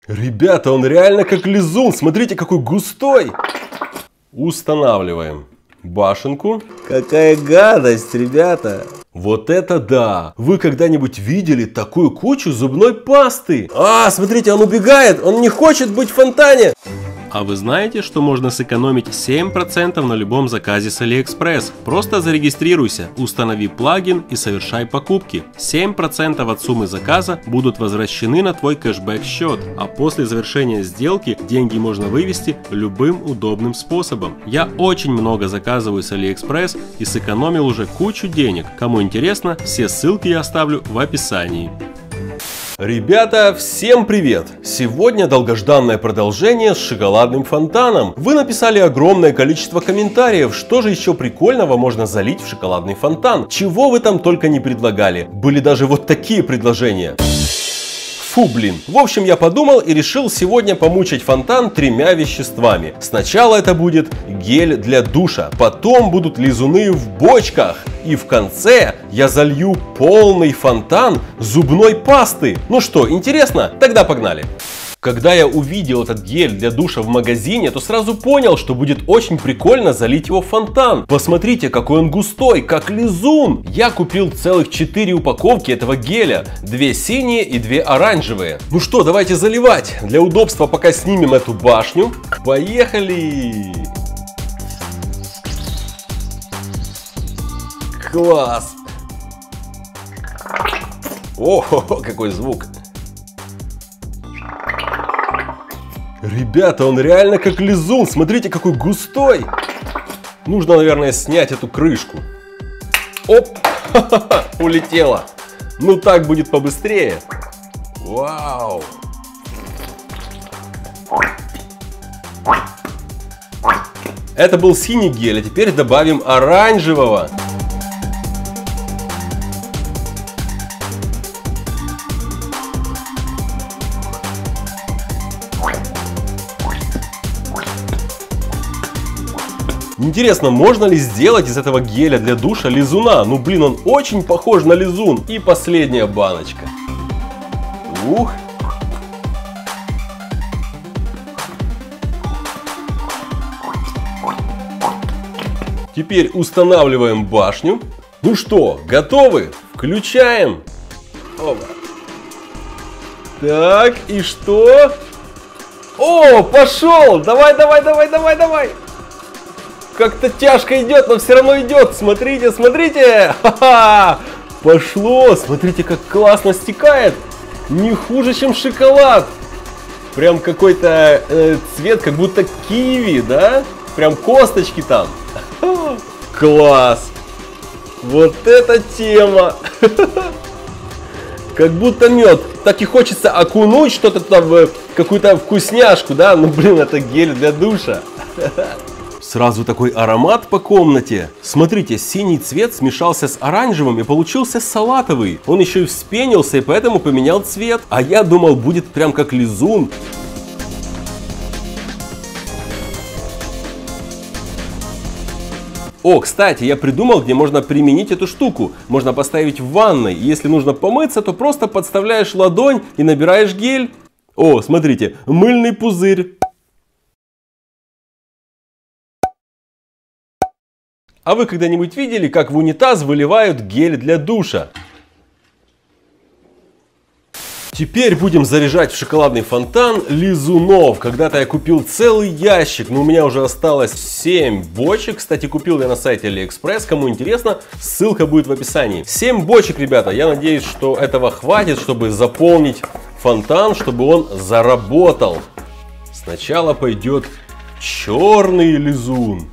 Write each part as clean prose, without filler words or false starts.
Ребята, он реально как лизун. Смотрите, какой густой. Устанавливаем башенку. Какая гадость, ребята. Вот это да! Вы когда-нибудь видели такую кучу зубной пасты? Смотрите, он убегает, он не хочет быть в фонтане. А вы знаете, что можно сэкономить 7% на любом заказе с AliExpress? Просто зарегистрируйся, установи плагин и совершай покупки. 7% от суммы заказа будут возвращены на твой кэшбэк-счет, а после завершения сделки деньги можно вывести любым удобным способом. Я очень много заказываю с AliExpress и сэкономил уже кучу денег. Кому интересно, все ссылки я оставлю в описании. Ребята, всем привет! Сегодня долгожданное продолжение с шоколадным фонтаном. Вы написали огромное количество комментариев, что же еще прикольного можно залить в шоколадный фонтан. Чего вы там только не предлагали. Были даже вот такие предложения. Фу, блин. В общем, я подумал и решил сегодня помучить фонтан 3 веществами. Сначала это будет гель для душа, потом будут лизуны в бочках, и в конце я залью полный фонтан зубной пасты. Ну что, интересно? Тогда погнали. Когда я увидел этот гель для душа в магазине, то сразу понял, что будет очень прикольно залить его в фонтан. Посмотрите, какой он густой, как лизун. Я купил целых 4 упаковки этого геля. 2 синие и 2 оранжевые. Ну что, давайте заливать. Для удобства пока снимем эту башню. Поехали! Класс! О, какой звук! Ребята, он реально как лизун. Смотрите, какой густой. Нужно, наверное, снять эту крышку. Оп! Улетела. Ну так будет побыстрее. Вау! Это был синий гель, а теперь добавим оранжевого. Интересно, можно ли сделать из этого геля для душа лизуна? Ну блин, он очень похож на лизун. И последняя баночка. Ух. Теперь устанавливаем башню. Ну что, готовы? Включаем. Опа. Так, и что? О, пошел! Давай, давай, давай, давай, давай! Как-то тяжко идет, но все равно идет. Смотрите, смотрите. Ха-ха! Пошло. Смотрите, как классно стекает. Не хуже, чем шоколад. Прям какой-то цвет, как будто киви, да? Прям косточки там. Класс. Вот эта тема. Как будто мед. Так и хочется окунуть что-то там в какую-то вкусняшку, да? Ну блин, это гель для душа. Сразу такой аромат по комнате. Смотрите, синий цвет смешался с оранжевым и получился салатовый. Он еще и вспенился и поэтому поменял цвет. А я думал, будет прям как лизун. О, кстати, я придумал, где можно применить эту штуку. Можно поставить в ванной. И если нужно помыться, то просто подставляешь ладонь и набираешь гель. О, смотрите, мыльный пузырь. А вы когда-нибудь видели, как в унитаз выливают гель для душа? Теперь будем заряжать в шоколадный фонтан лизунов. Когда-то я купил целый ящик, но у меня уже осталось 7 бочек. Кстати, купил я на сайте AliExpress. Кому интересно, ссылка будет в описании. 7 бочек, ребята. Я надеюсь, что этого хватит, чтобы заполнить фонтан, чтобы он заработал. Сначала пойдет черный лизун.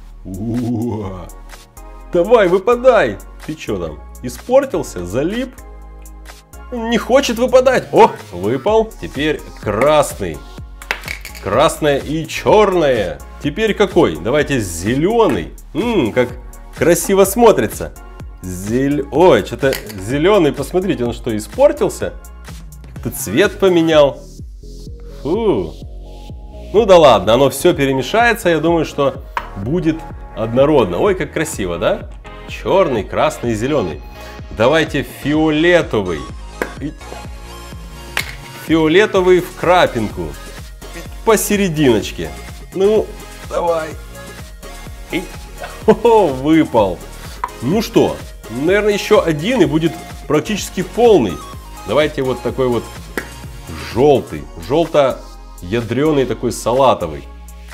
Давай, выпадай. Ты что там, испортился, залип? Не хочет выпадать. О, выпал. Теперь красный. Красное и черное. Теперь какой? Давайте зеленый. Как красиво смотрится. Ой, что-то зеленый. Посмотрите, он что, испортился? Как-то цвет поменял. Фу. Ну да ладно, оно все перемешается. Я думаю, что будет однородно. Ой, как красиво, да? Черный, красный и зеленый. Давайте фиолетовый. фиолетовый в крапинку. Посерединочке. Ну, давай. И... О, выпал. Ну что, наверное, еще один и будет практически полный. Давайте вот такой вот желтый. Желто-ядреный такой салатовый.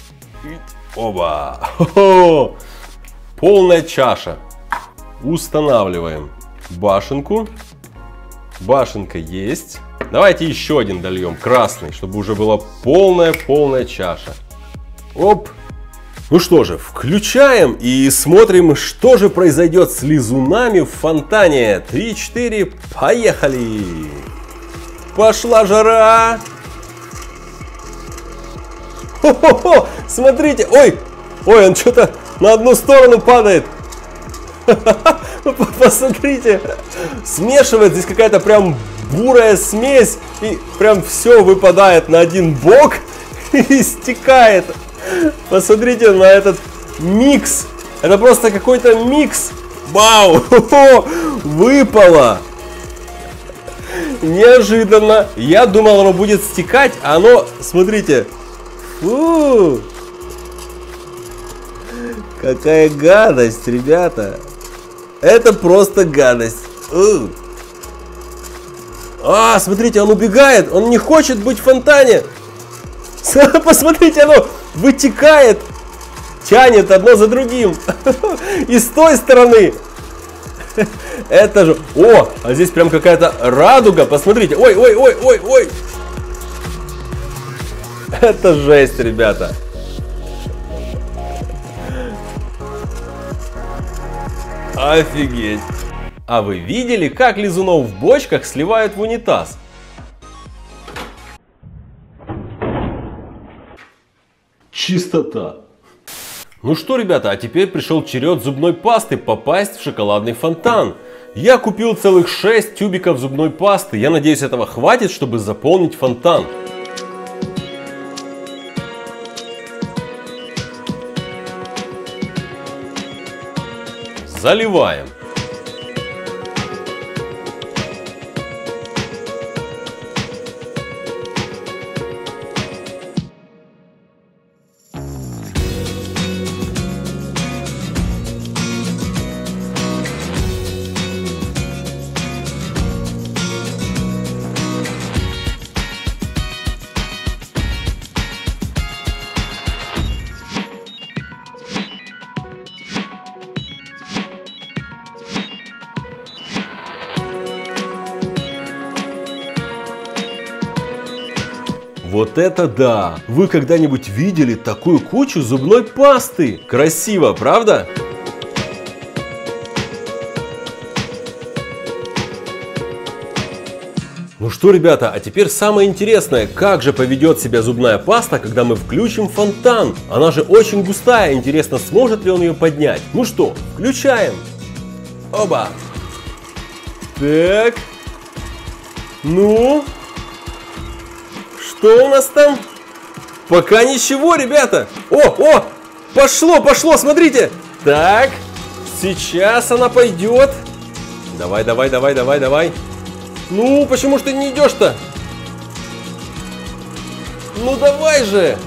Оба. Хо-хо. Полная чаша. Устанавливаем башенку. Башенка есть. Давайте еще один дольем, красный, чтобы уже была полная чаша. Оп. Ну что же, включаем и смотрим, что же произойдет с лизунами в фонтане. 3-4, поехали! Пошла жара! Хо-хо-хо! Смотрите! Ой, он что-то на одну сторону падает. Посмотрите, смешивает здесь какая-то прям бурая смесь, и прям все выпадает на один бок и стекает. Посмотрите на этот микс, это просто какой-то микс. Вау, выпало. Неожиданно, я думал, оно будет стекать, а оно, смотрите, фу. Какая гадость, ребята. Это просто гадость. Смотрите, он убегает. Он не хочет быть в фонтане. Посмотрите, оно вытекает. Тянет одно за другим. И с той стороны. Это же... О, а здесь прям какая-то радуга. Посмотрите. Ой. Это жесть, ребята. Офигеть! А вы видели, как лизунов в бочках сливают в унитаз? Чистота! Ну что, ребята, а теперь пришел черед зубной пасты попасть в шоколадный фонтан. Я купил целых 6 тюбиков зубной пасты. Я надеюсь, этого хватит, чтобы заполнить фонтан. Заливаем. Вот это да! Вы когда-нибудь видели такую кучу зубной пасты? Красиво, правда? Ну что, ребята, а теперь самое интересное. Как же поведет себя зубная паста, когда мы включим фонтан? Она же очень густая. Интересно, сможет ли он ее поднять? Ну что, включаем. Оба! Так. Ну... Что у нас там? Пока ничего, ребята. О, пошло, смотрите. Так, сейчас она пойдет. Давай. Ну, почему ж ты не идешь-то? Ну, давай же.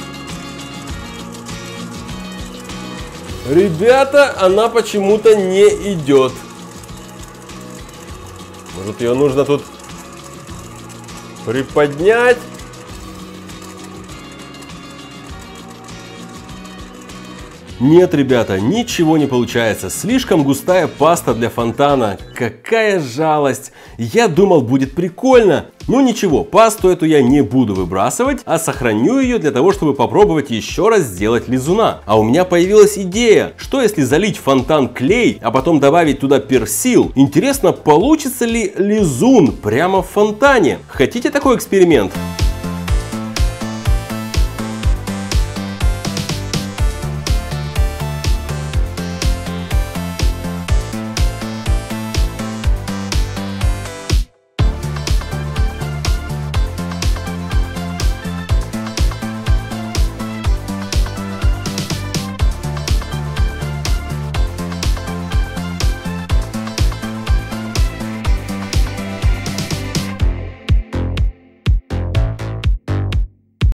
Ребята, она почему-то не идет. Может, ее нужно тут приподнять? Нет, ребята, ничего не получается. Слишком густая паста для фонтана. Какая жалость. Я думал, будет прикольно. Ну ничего, пасту эту я не буду выбрасывать, а сохраню ее для того, чтобы попробовать еще раз сделать лизуна. А у меня появилась идея. Что если залить в фонтан клей, а потом добавить туда персил? Интересно, получится ли лизун прямо в фонтане? Хотите такой эксперимент?